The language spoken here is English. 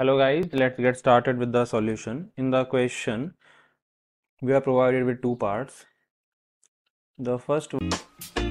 Hello guys, let's get started with the solution. In the question, we are provided with two parts. The first